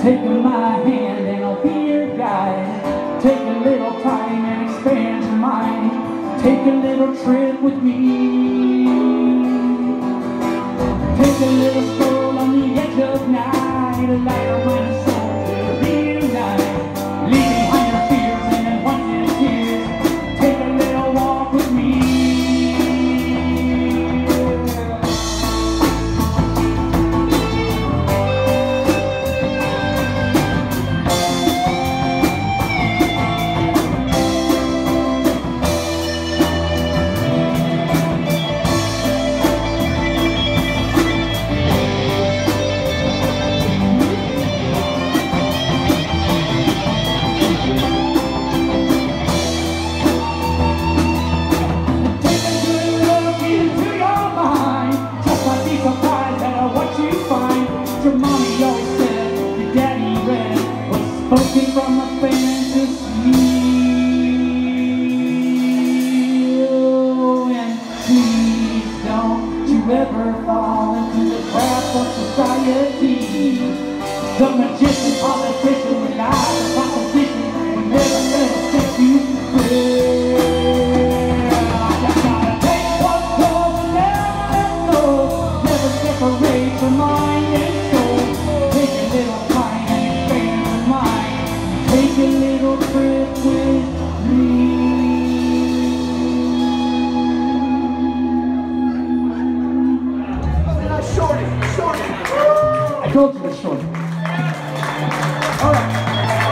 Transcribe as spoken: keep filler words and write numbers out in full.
Take my hand and I'll be your guide. Take a little time and expand your mind. Take a little trip with me. Take a little stroll on the edge of night. A light of mind and soul to reunite. Leave behind your fears and then once in tears. Take a little walk with me. Spoken from a fantasy. Oh, and please don't you ever fall into the trap of society. The magician, politician, with lies and competition will never ever set you free. You gotta take what's close and never let go. Never separate your mind and soul. Take a little time and expand your mind. Take a little trip with me. Shorty, shorty. I told you to shorty. All right.